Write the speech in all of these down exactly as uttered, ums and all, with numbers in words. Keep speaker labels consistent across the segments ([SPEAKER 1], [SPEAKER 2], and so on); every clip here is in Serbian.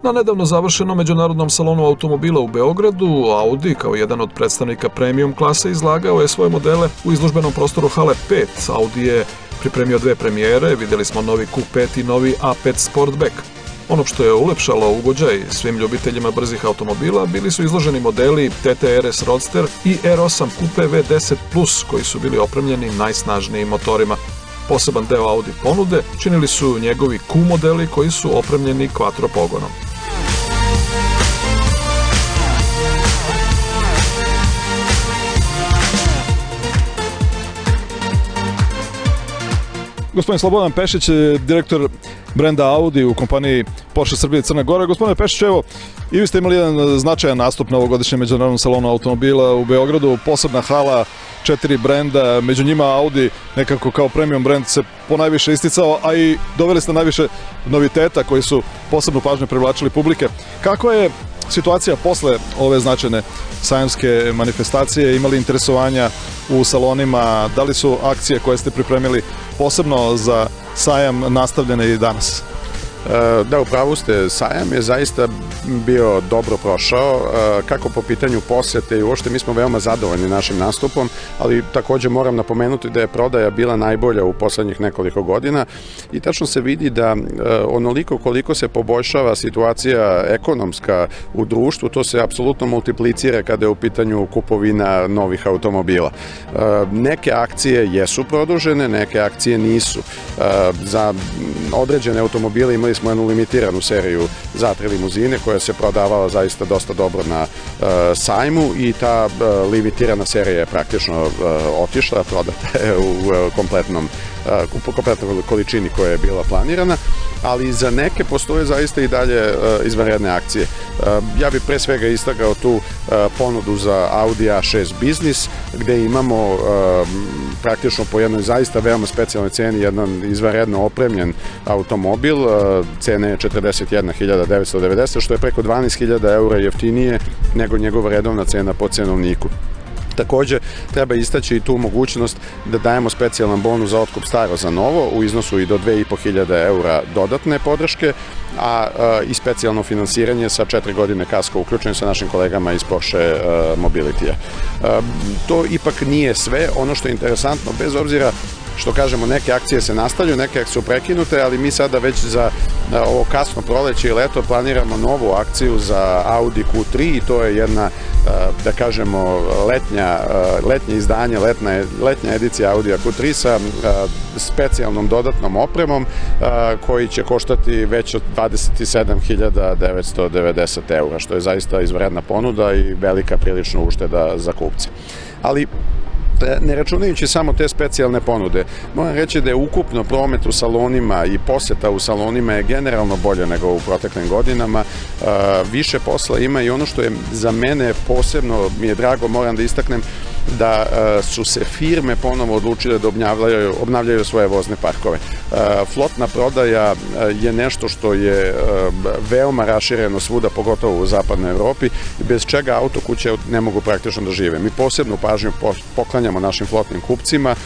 [SPEAKER 1] Na nedavno završenom međunarodnom salonu automobila u Beogradu, Audi, kao jedan od predstavnika premium klase, izlagao je svoje modele u izložbenom prostoru Hale pet. Audi je pripremio dve premijere, vidjeli smo novi Q pet i novi A pet Sportback. Ono što je ulepšalo ugođaj svim ljubiteljima brzih automobila bili su izloženi modeli T T R S Roadster i R osam Coupe V deset plus, koji su bili opremljeni najsnažnijim motorima. Poseban deo Audi ponude činili su njegovi Q modeli koji su opremljeni quattro pogonom.
[SPEAKER 2] Gospodin Slobodan Pešić, direktor brenda Audi u kompaniji Porsche Srbije Crna Gora. Gospodine Pešić, evo, i vi ste imali jedan značajan nastup na ovogodišnjem međunarodnom salonu automobila u Beogradu, posebna hala, četiri brenda, među njima Audi nekako kao premium brend se ponajviše isticao, a i doveli ste najviše noviteta koji su posebnu pažnju privlačili publike. Kako je situacija posle ove značajne sajamske manifestacije? Imali interesovanja u salonima? Da li su akcije koje ste pripremili posebno za sajam nastavljene i danas?
[SPEAKER 3] Da, upravo ste, sajam je zaista bio dobro prošao, kako po pitanju posete i uopšte mi smo veoma zadovoljni našim nastupom, ali također moram napomenuti da je prodaja bila najbolja u poslednjih nekoliko godina i tačno se vidi da onoliko koliko se poboljšava situacija ekonomska u društvu, to se apsolutno multiplicira kada je u pitanju kupovina novih automobila. Neke akcije jesu produžene, neke akcije nisu. Za određene automobile imali smo jednu limitiranu seriju Zatre limuzine koja se prodavala zaista dosta dobro na sajmu i ta limitirana serija je praktično otišla, prodata je u kompletnom u kompletnoj količini koja je bila planirana, ali za neke postoje zaista i dalje izvanredne akcije. Ja bih pre svega istakao tu ponudu za Audi A šest Business, gde imamo praktično po jednoj zaista veoma specijalnoj ceni jedan izvanredno opremljen automobil. Cena je četrdeset jedna hiljada devetsto devedeset, što je preko dvanaest hiljada eura jeftinije nego njegova redovna cena po cenovniku. Također, treba istaći i tu mogućnost da dajemo specijalan bonus za otkup staro za novo u iznosu i do dve i po hiljade eura dodatne podrške, a i specijalno finansiranje sa četiri godine kasko uključeno sa našim kolegama iz Porsche Mobility-a. To ipak nije sve. Ono što je interesantno, bez obzira što kažemo, neke akcije se nastavljaju, neke su prekinute, ali mi sada već za ovo kasno proleće i leto planiramo novu akciju za Audi Q tri i to je jedna, da kažemo, letnja, letnje izdanje, letnja edicija Audi Q tri sa specijalnom dodatnom opremom koji će koštati već od dvadeset sedam hiljada devetsto devedeset eura, što je zaista izvanredna ponuda i velika prilično ušteda za kupce. Ali ne računajući samo te specijalne ponude, moram reći da je ukupno promet u salonima i poseta u salonima je generalno bolje nego u proteklim godinama. Više posla ima i ono što je za mene posebno mi je drago, moram da istaknem, da su se firme ponovo odlučile da obnavljaju svoje vozne parkove. Flotna prodaja je nešto što je veoma rašireno svuda, pogotovo u zapadnoj Evropi, bez čega autokuće ne mogu praktično da žive. Mi posebnu pažnju poklanjamo našim flotnim kupcima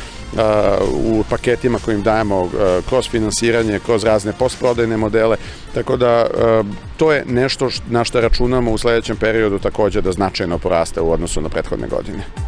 [SPEAKER 3] u paketima kojim dajemo kroz finansiranje, kroz razne postprodajne modele, tako da to je nešto na što računamo u sledećem periodu također da značajno poraste u odnosu na prethodne godine.